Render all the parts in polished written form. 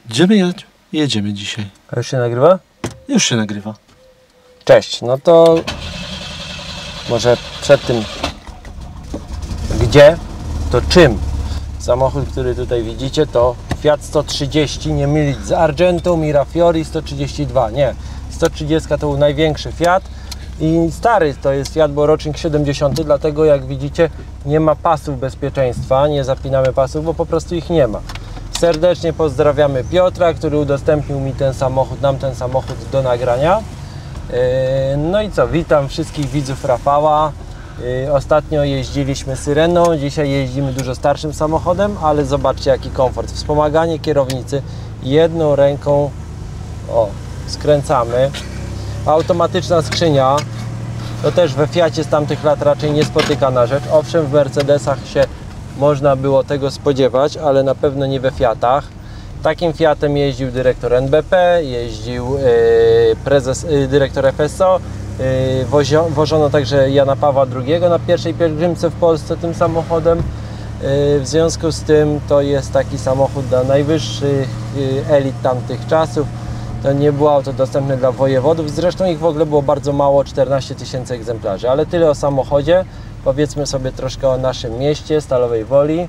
Idziemy, jedziemy dzisiaj. A już się nagrywa? Już się nagrywa. Cześć, no to może przed tym gdzie, to czym? Samochód, który tutaj widzicie, to Fiat 130, nie mylić z Argentą, Mirafiori 132, nie. 130 to był największy Fiat i stary to jest Fiat, bo rocznik 70, dlatego jak widzicie nie ma pasów bezpieczeństwa, nie zapinamy pasów, bo po prostu ich nie ma. Serdecznie pozdrawiamy Piotra, który udostępnił mi nam ten samochód do nagrania. No i co, witam wszystkich widzów Rafała. Ostatnio jeździliśmy Syreną, dzisiaj jeździmy dużo starszym samochodem, ale zobaczcie jaki komfort. Wspomaganie kierownicy, jedną ręką skręcamy. Automatyczna skrzynia, to też we Fiacie z tamtych lat raczej niespotykana rzecz. Owszem, w Mercedesach się można było tego spodziewać, ale na pewno nie we Fiatach. Takim Fiatem jeździł dyrektor NBP, jeździł dyrektor FSO, wożono także Jana Pawła II na pierwszej pielgrzymce w Polsce tym samochodem. W związku z tym to jest taki samochód dla najwyższych elit tamtych czasów. To nie było auto dostępne dla wojewodów, zresztą ich w ogóle było bardzo mało, 14 000 egzemplarzy, ale tyle o samochodzie. Powiedzmy sobie troszkę o naszym mieście, Stalowej Woli.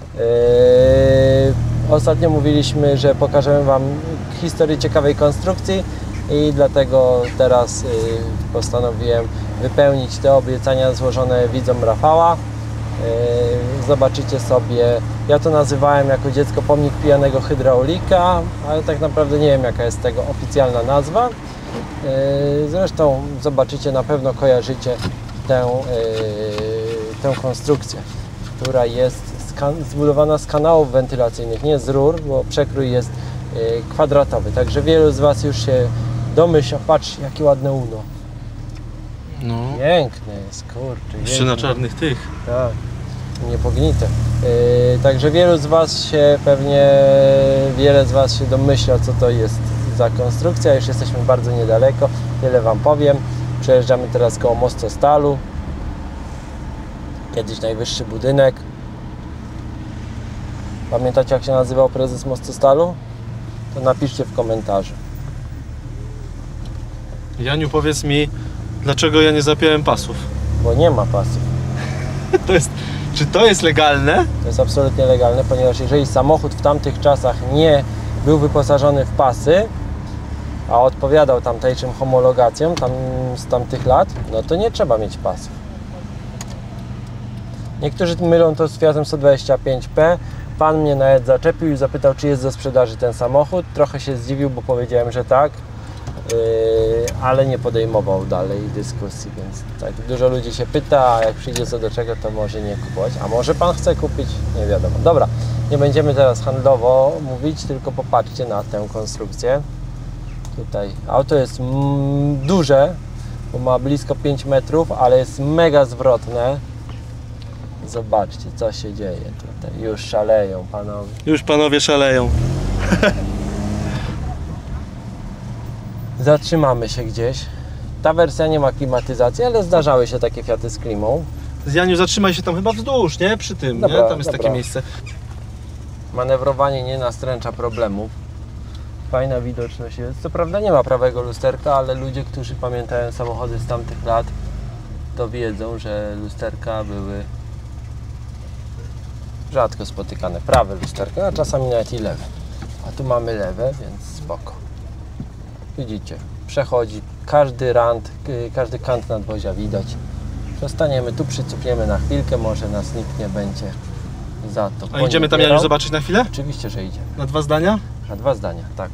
Ostatnio mówiliśmy, że pokażemy Wam historię ciekawej konstrukcji i dlatego teraz postanowiłem wypełnić te obiecania złożone widzom Rafała. Zobaczycie sobie, ja to nazywałem jako dziecko pomnik pijanego hydraulika, ale tak naprawdę nie wiem jaka jest tego oficjalna nazwa. Zresztą zobaczycie, na pewno kojarzycie tę konstrukcję, która jest zbudowana z kanałów wentylacyjnych, nie z rur, bo przekrój jest kwadratowy, także wielu z Was już się domyśla. Patrz jakie ładne Uno. No. Piękne jest, kurczę. Jeszcze na czarnych tych. Tak, niepognite. Także wiele z Was się domyśla, co to jest za konstrukcja. Już jesteśmy bardzo niedaleko, tyle Wam powiem. Przejeżdżamy teraz koło Mostostalu. Kiedyś najwyższy budynek. Pamiętacie jak się nazywał prezes Mostostalu? To napiszcie w komentarzu. Janiu, powiedz mi, dlaczego ja nie zapiąłem pasów? Bo nie ma pasów. Czy to jest legalne? To jest absolutnie legalne, ponieważ jeżeli samochód w tamtych czasach nie był wyposażony w pasy, a odpowiadał tamtejszym homologacjom z tamtych lat, no to nie trzeba mieć pasów. Niektórzy mylą to z Fiatem 125P. Pan mnie nawet zaczepił i zapytał, czy jest do sprzedaży ten samochód. Trochę się zdziwił, bo powiedziałem, że tak, ale nie podejmował dalej dyskusji, więc tak dużo ludzi się pyta, a jak przyjdzie co do czego, to może nie kupować. A może Pan chce kupić? Nie wiadomo. Dobra, nie będziemy teraz handlowo mówić, tylko popatrzcie na tę konstrukcję. Tutaj auto jest duże, bo ma blisko 5 metrów, ale jest mega zwrotne. Zobaczcie, co się dzieje tutaj. Już szaleją panowie. Już panowie szaleją. Zatrzymamy się gdzieś. Ta wersja nie ma klimatyzacji, ale zdarzały się takie Fiaty z klimą. Janiu, zatrzymaj się tam chyba wzdłuż, nie? Przy tym, dobra, nie? Tam jest dobra. takie miejsce. Manewrowanie nie nastręcza problemów. Fajna widoczność jest. Co prawda nie ma prawego lusterka, ale ludzie, którzy pamiętają samochody z tamtych lat, to wiedzą, że lusterka były rzadko spotykane. Prawe lusterka, a czasami nawet i lewe. A tu mamy lewe, więc spoko. Widzicie, przechodzi każdy rand, każdy kant nadwozia widać. Przestaniemy tu, przycupniemy na chwilkę, może nas nikt nie będzie za to. A idziemy tam, Janiu, zobaczyć na chwilę? Oczywiście, że idziemy. Na 2 zdania? Na 2 zdania, tak.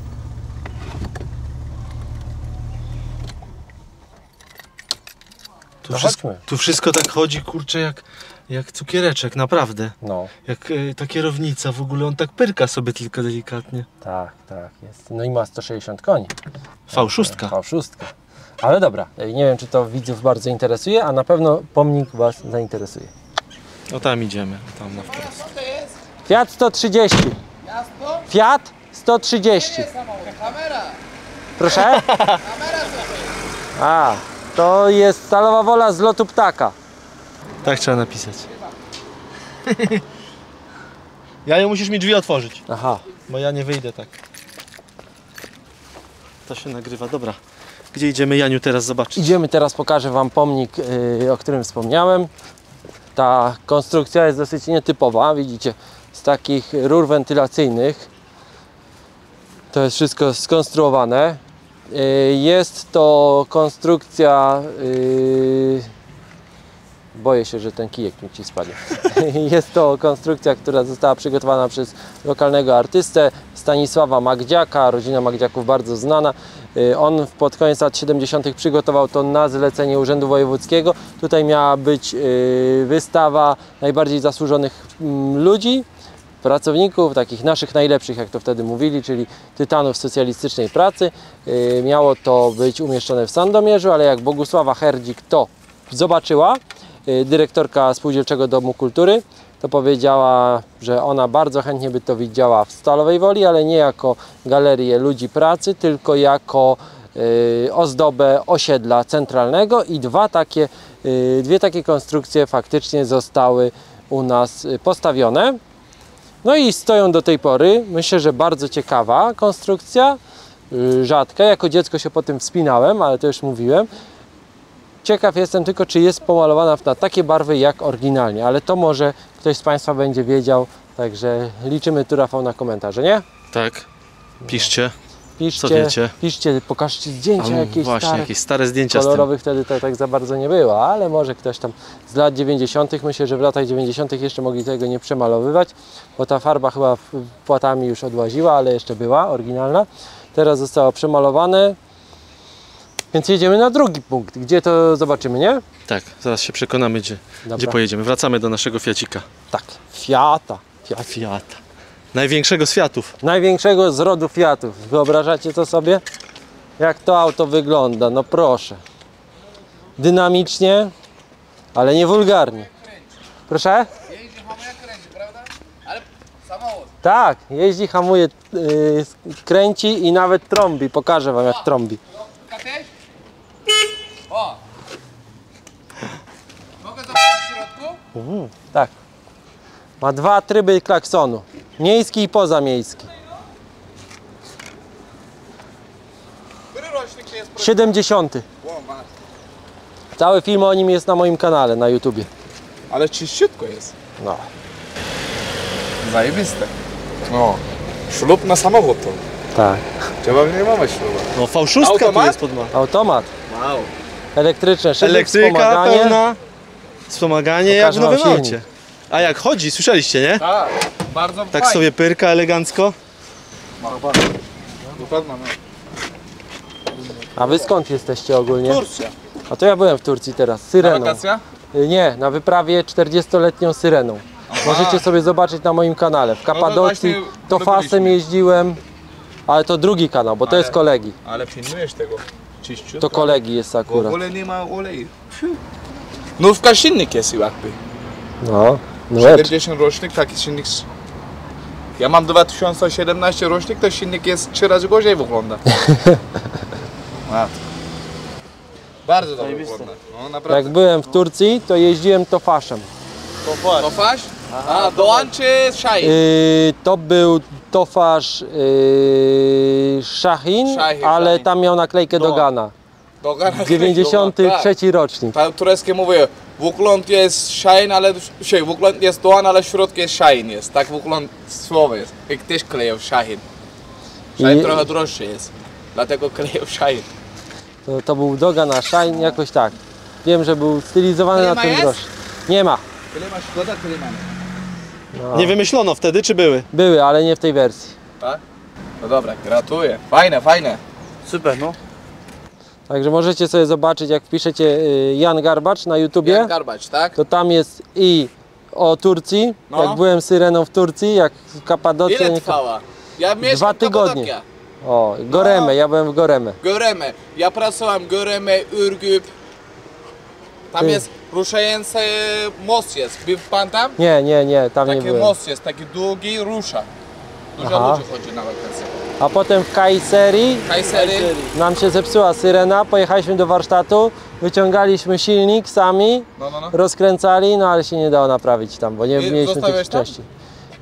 Tu wszystko tak chodzi, kurczę, jak cukiereczek, naprawdę. No. Jak ta kierownica, w ogóle on tak pyrka sobie tylko delikatnie. Tak, tak jest. No i ma 160 koni. V6. V6. Ale dobra, nie wiem czy to widzów bardzo interesuje, a na pewno pomnik Was zainteresuje. No tam idziemy, tam na wprost. Fiat 130. Fiat 130. Kamera! Proszę? A, to jest Stalowa Wola z lotu ptaka. Tak trzeba napisać. Janiu, musisz mi drzwi otworzyć. Aha. Bo ja nie wyjdę tak. To się nagrywa, dobra. Gdzie idziemy, Janiu, teraz zobaczyć? Idziemy teraz, pokażę Wam pomnik, o którym wspomniałem. Ta konstrukcja jest dosyć nietypowa, widzicie, z takich rur wentylacyjnych. To jest wszystko skonstruowane. Jest to konstrukcja... Boję się, że ten kijek mi ci spadnie. Jest to konstrukcja, która została przygotowana przez lokalnego artystę Stanisława Magdziaka. Rodzina Magdziaków bardzo znana. On pod koniec lat 70. przygotował to na zlecenie Urzędu Wojewódzkiego. Tutaj miała być wystawa najbardziej zasłużonych ludzi, pracowników, takich naszych najlepszych, jak to wtedy mówili, czyli tytanów socjalistycznej pracy. Miało to być umieszczone w Sandomierzu, ale jak Bogusława Herdzik to zobaczyła, dyrektorka Spółdzielczego Domu Kultury, to powiedziała, że ona bardzo chętnie by to widziała w Stalowej Woli, ale nie jako galerię ludzi pracy, tylko jako ozdobę osiedla centralnego i dwie takie konstrukcje faktycznie zostały u nas postawione. No i stoją do tej pory. Myślę, że bardzo ciekawa konstrukcja, rzadka. Jako dziecko się po tym wspinałem, ale to już mówiłem. Ciekaw jestem tylko, czy jest pomalowana na takie barwy jak oryginalnie, ale to może ktoś z Państwa będzie wiedział, także liczymy tu, Rafał, na komentarze, nie? Tak. Piszcie. Piszcie, Co wiecie? piszcie, pokażcie zdjęcia jakieś właśnie, stare. jakieś stare zdjęcia z tym. Kolorowych wtedy to tak za bardzo nie było, ale może ktoś tam z lat 90. Myślę, że w latach 90. jeszcze mogli tego nie przemalowywać, bo ta farba chyba płatami już odłaziła, ale jeszcze była oryginalna. Teraz zostało przemalowane. Więc jedziemy na drugi punkt, gdzie to zobaczymy, nie? Tak, zaraz się przekonamy, gdzie pojedziemy. Wracamy do naszego Fiacika. Tak, Fiata. Fiata. Największego z Fiatów. Największego z rodu Fiatów. Wyobrażacie to sobie? Jak to auto wygląda? No proszę. Dynamicznie, ale nie wulgarnie. Proszę? Jeździ, hamuje, kręci, prawda? Ale samochód. Tak, jeździ, hamuje, kręci i nawet trąbi. Pokażę Wam, jak trąbi. Katesz? O! Mogę zobaczyć w środku? Tak. Ma dwa tryby klaksonu. Miejski i pozamiejski. Który rocznik to jest? 70. O, ma. Cały film o nim jest na moim kanale na YouTubie. Ale czyściutko jest. No. Zajebiste. No. Ślub na samochód to. Tak. Trzeba nie mamy ślubu. No V6 tu Automat? jest pod ma. Automat. Wow. Elektryczne szyby, Elektryka wspomaganie. pełna. Wspomaganie jak w Pokażę wam nowym silnik. aucie. A jak chodzi, słyszeliście, nie? Tak, bardzo Tak sobie pyrka elegancko. Dokładnie. A Wy skąd jesteście ogólnie? Turcja. A to ja byłem w Turcji teraz, Na Syreną. wakacja? Nie, na wyprawie 40-letnią Syreną. Możecie sobie zobaczyć na moim kanale. W Kapadocji właśnie Tofasem byliśmy. jeździłem, ale to drugi kanał, bo to jest kolegi. Ale pilnujesz tego. Czyściutko. To kolegi jest W akurat. ogóle nie ma oleju. Nówka silnik jest jakby. No, no 40 rocznik, taki silnik. Ja mam 2017 rocznik, to silnik jest 3 razy gorzej wygląda. Matko. Bardzo dobrze wygląda. No naprawdę. Jak byłem w Turcji, to jeździłem Tofaszem. Tofaş? A, Doğan czy Şahin? To był Tofasz Shahin, Shahin, ale Shahin. tam miał naklejkę Dogana. Dogan. 93 rocznik. Tak. Tureckie mówię, wygląd jest Şahin, ale wygląd jest Doğan, ale w środku jest Şahin jest. Tak wygląd słowo jest. I też kleją Şahin. Şahin I- trochę droższy jest. Dlatego kleją Şahin. To był Dogan, a Shahin jakoś tak. Wiem, że był stylizowany Nie na ma ten jest? droższy. Nie ma. Tyle masz szkoda, tyle mamy. No. Nie wymyślono wtedy, czy były? Były, ale nie w tej wersji. Tak? No dobra, gratuluję. Fajne, fajne. Super, no. Także możecie sobie zobaczyć, jak wpiszecie Jan Garbacz na YouTubie, Jak garbacz, tak? to tam jest i o Turcji, No. jak byłem Syreną w Turcji, jak Kapadocja. Ile trwała? Ja mieszkam 2 tygodnie. Kapadokia. O, Goreme, No. ja byłem w Goreme. Göreme. Ja pracowałem Göreme, Ürgüp. Tam Ty. jest ruszający most jest. Był pan tam? Nie, tam nie Taki byłem. most jest, taki długi, rusza. Dużo Aha. ludzi chodzi na wakacje. A potem w Kajserii Kayseri. nam się zepsuła Syrena, pojechaliśmy do warsztatu, wyciągaliśmy silnik sami, No. rozkręcali, no ale się nie dało naprawić tam, bo nie I mieliśmy tych zostawiłeś tam? części.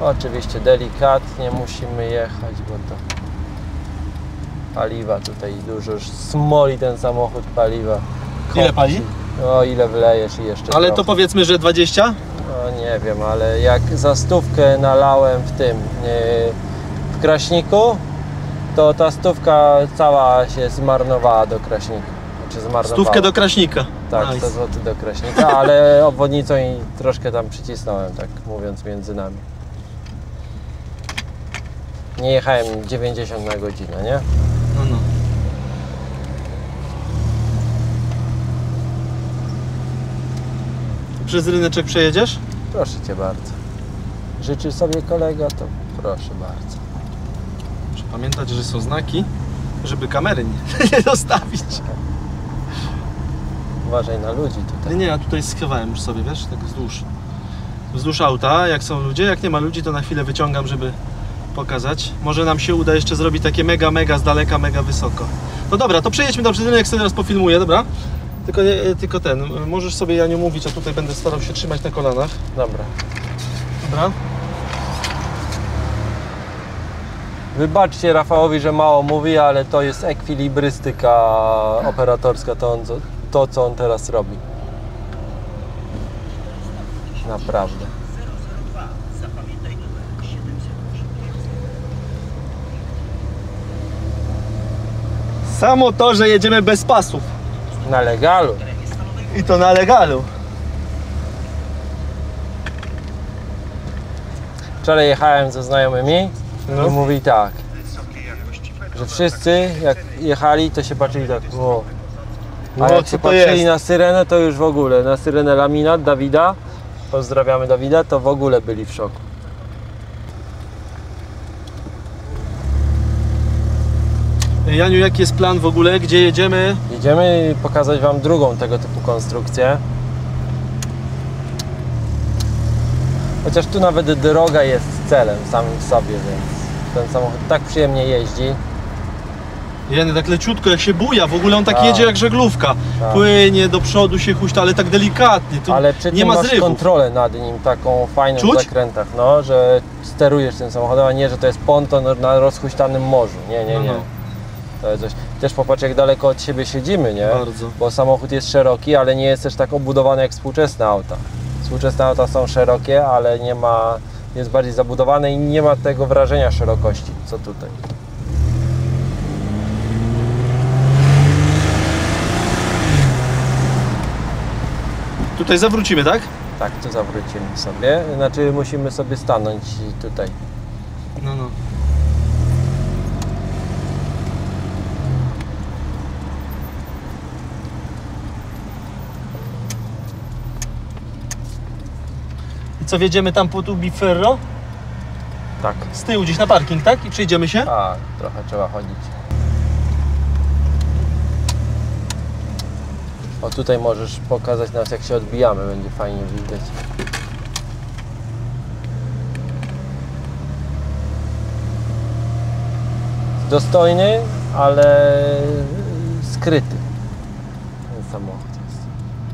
Oczywiście delikatnie musimy jechać, bo to paliwa tutaj dużo, już smoli ten samochód paliwa. Ile pali? No ile wlejesz i jeszcze Ale to trochę. powiedzmy, że 20? No nie wiem, ale jak za 100 nalałem w tym, w Kraśniku, to ta 100 cała się zmarnowała do Kraśnika. Znaczy zmarnowała. 100 do Kraśnika. Tak, Nice. 100 zł do Kraśnika, ale obwodnicą i troszkę tam przycisnąłem, tak mówiąc między nami. Nie jechałem 90 na godzinę, nie? No. Przez ryneczek przejedziesz? Proszę Cię bardzo. Życzy sobie kolega, to proszę bardzo. Muszę pamiętać, że są znaki, żeby kamery nie dostawić. Uważaj na ludzi tutaj. Nie, ja tutaj schowałem już sobie, wiesz, tak wzdłuż auta, jak są ludzie. Jak nie ma ludzi, to na chwilę wyciągam, żeby pokazać. Może nam się uda jeszcze zrobić takie mega z daleka, mega wysoko. No dobra, to przejedźmy do przyczyny, jak sobie teraz pofilmuję, dobra? Tylko możesz sobie, Janiu, mówić, a tutaj będę starał się trzymać na kolanach. Dobra. Dobra? Wybaczcie Rafałowi, że mało mówi, ale to jest ekwilibrystyka operatorska, to co on teraz robi. Naprawdę. Samo to, że jedziemy bez pasów. Na legalu. I to na legalu. Wczoraj jechałem ze znajomymi No. i mówi tak, że wszyscy jak jechali, to się patrzyli tak, o. A No, jak co się to patrzyli jest? na syrenę, to już w ogóle, na syrenę Laminat Dawida, pozdrawiamy Dawida, to w ogóle byli w szoku. Janiu, jaki jest plan w ogóle? Gdzie jedziemy? Jedziemy pokazać Wam drugą tego typu konstrukcję. Chociaż tu nawet droga jest celem samym w sobie, więc ten samochód tak przyjemnie jeździ. Jany, tak leciutko, jak się buja, w ogóle on tak Tak. jedzie jak żeglówka. Tak. Płynie do przodu, się huśta, ale tak delikatnie. Tu Ale przy nie tym ma masz zrywów. kontrolę nad nim taką fajną w Czuć? zakrętach, no, że sterujesz tym samochodem, a nie, że to jest ponton na rozhuśtanym morzu. Nie, nie, nie. No. To jest coś. Też popatrz, jak daleko od siebie siedzimy, nie? Bardzo. Bo samochód jest szeroki, ale nie jest też tak obudowany jak współczesne auta. Współczesne auta są szerokie, ale nie ma, jest bardziej zabudowane i nie ma tego wrażenia szerokości, co tutaj. Tutaj zawrócimy, tak? Tak, tu zawrócimy sobie. Znaczy musimy sobie stanąć tutaj. No. I co, wjedziemy tam po Tubiferro? Tak. Z tyłu gdzieś na parking, tak? I przejdziemy się? A, trochę trzeba chodzić. O, tutaj możesz pokazać nas, jak się odbijamy, będzie fajnie widać. Dostojny, ale skryty ten samochód jest.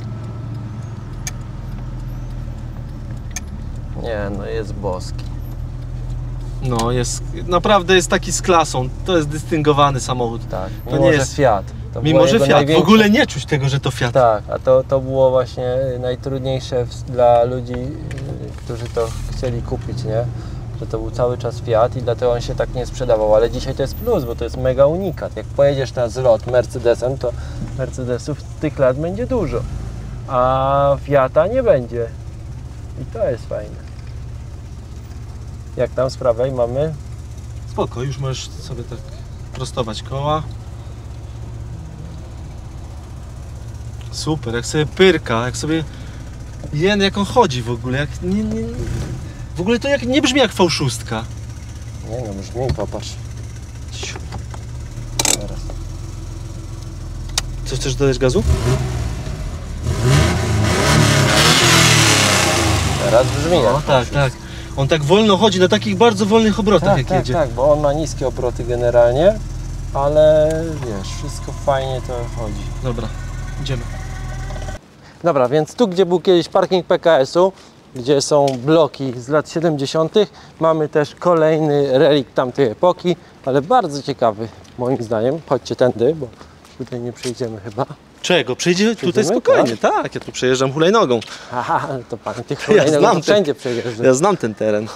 Nie, no jest boski. No, naprawdę jest taki z klasą. To jest dystyngowany samochód. Tak, To mimo nie że jest- Fiat. To Mimo, była że jego Fiat. W największa- ogóle nie czuć tego, że to Fiat. Tak, a to było właśnie najtrudniejsze dla ludzi, którzy to chcieli kupić, nie? Że to był cały czas Fiat i dlatego on się tak nie sprzedawał, ale dzisiaj to jest plus, bo to jest mega unikat. Jak pojedziesz na zlot Mercedesem, to Mercedesów z tych lat będzie dużo, a Fiata nie będzie. I to jest fajne. Jak tam z prawej mamy? Spoko, już możesz sobie tak prostować koła. Super, jak sobie pyrka, jak sobie... jak on chodzi w ogóle, jak nie... W ogóle to jak nie brzmi jak V6. Nie no, brzmi, popatrz. Ciu. Teraz. Co, chcesz dodać gazu? Teraz brzmi jak Tak, tak. On tak wolno chodzi, na takich bardzo wolnych obrotach Tak, jak tak, jedzie. tak, bo on ma niskie obroty generalnie, ale wiesz, wszystko fajnie to chodzi. Dobra, idziemy. Dobra, więc tu, gdzie był kiedyś parking PKS-u, gdzie są bloki z lat 70. Mamy też kolejny relikt tamtej epoki, ale bardzo ciekawy moim zdaniem. Chodźcie tędy, bo tutaj nie przejdziemy chyba. Czego? Przejdzie tutaj Przejdziemy, spokojnie, tak? Ja tu przejeżdżam hulajnogą. Haha, to pan tych Ja hulajnogą znam to ten- wszędzie przejeżdża. Ja znam ten teren.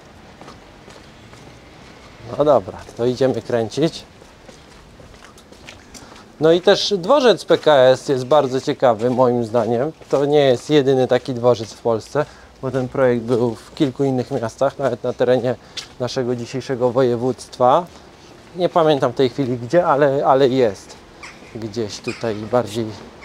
No dobra, to idziemy kręcić. No i też dworzec PKS jest bardzo ciekawy moim zdaniem. To nie jest jedyny taki dworzec w Polsce, bo ten projekt był w kilku innych miastach, nawet na terenie naszego dzisiejszego województwa. Nie pamiętam w tej chwili gdzie, ale jest gdzieś tutaj bardziej.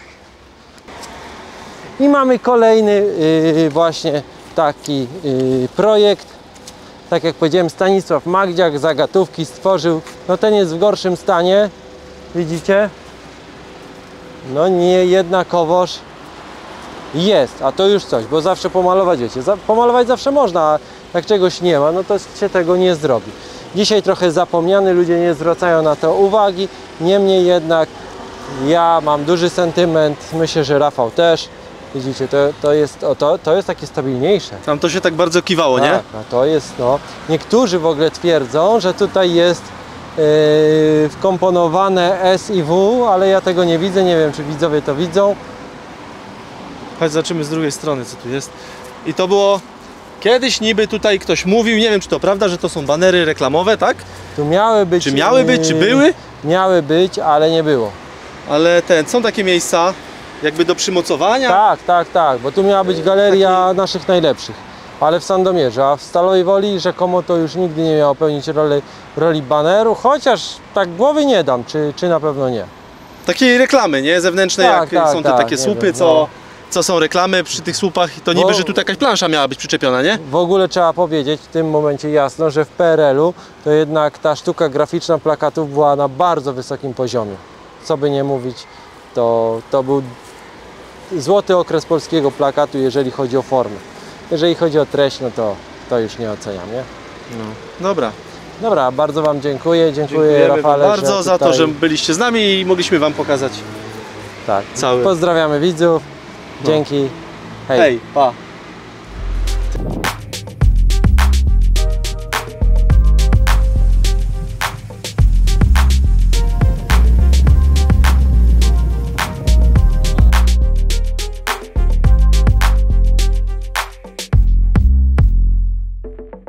I mamy kolejny właśnie taki projekt. Tak jak powiedziałem, Stanisław Magdziak zagatówki stworzył. No ten jest w gorszym stanie, widzicie? No nie jednakowoż jest, a to już coś, bo zawsze pomalować, wiecie, pomalować zawsze można, a jak czegoś nie ma, no to się tego nie zrobi. Dzisiaj trochę zapomniany, ludzie nie zwracają na to uwagi, niemniej jednak ja mam duży sentyment, myślę, że Rafał też. Widzicie, to jest takie stabilniejsze. Tam to się tak bardzo kiwało, nie? Tak, a to jest, no. Niektórzy w ogóle twierdzą, że tutaj jest wkomponowane S i W, ale ja tego nie widzę, nie wiem czy widzowie to widzą. Chodź, zobaczymy z drugiej strony, co tu jest. I to było... Kiedyś niby tutaj ktoś mówił, nie wiem czy to prawda, że to są banery reklamowe, tak? Tu miały być... Czy miały być, czy były? Miały być, ale nie było. Ale są takie miejsca jakby do przymocowania. Tak, bo tu miała być galeria naszych najlepszych. Ale w Sandomierzu, a w Stalowej Woli rzekomo to już nigdy nie miało pełnić roli baneru, chociaż tak głowy nie dam, czy na pewno nie. Takiej reklamy, nie? Zewnętrznej, Tak, jak tak, są te tak, takie nie słupy, wiem, co są reklamy przy tych słupach, to niby, Bo- że tu jakaś plansza miała być przyczepiona, nie? W ogóle trzeba powiedzieć w tym momencie jasno, że w PRL-u to jednak ta sztuka graficzna plakatów była na bardzo wysokim poziomie. Co by nie mówić, to był złoty okres polskiego plakatu, jeżeli chodzi o formę. Jeżeli chodzi o treść, no to już nie oceniam, nie? Dobra. Dobra, bardzo Wam dziękuję. Dziękuję Dziękujemy Rafale, wam bardzo za to, tutaj- że byliście z nami i mogliśmy Wam pokazać tak. cały. Pozdrawiamy widzów. Dzięki. Hej. Hej, pa.